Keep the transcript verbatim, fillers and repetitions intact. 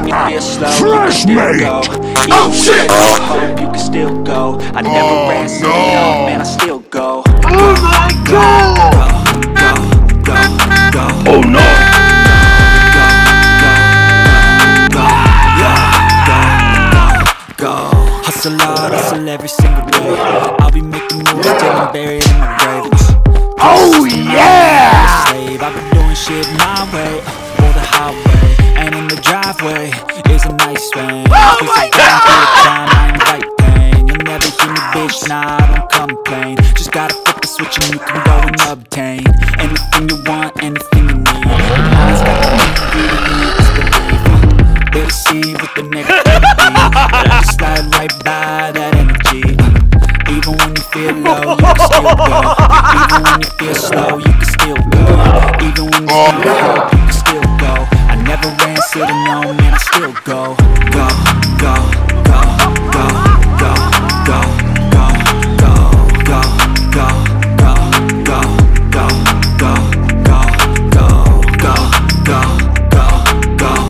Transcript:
you feel slow, Trash you can mate. still go. Even Oh when shit! you feel hope, you can still go. I never Oh, ran, so no. no, man, I still go. Oh my god! Go, go, go, go. Oh no! Go. Hustle hard, hustle every single day. I'll be making moves till I'm buried in my grave. Oh yeah! Slave, I've been doing shit my way, or the highway, and in the driveway is a nice range. Oh my god! I invite pain. You'll never hear me, bitch, nah, I don't complain. Just gotta flip the switch and you can go and obtain anything you want, anything you need. Your mind's got the ingredients, believe. They deceive with the negativity, but I just slide right by that energy. Even when you feel low, you can still go. Even when you feel slow, you can still go. Even when you feel hope,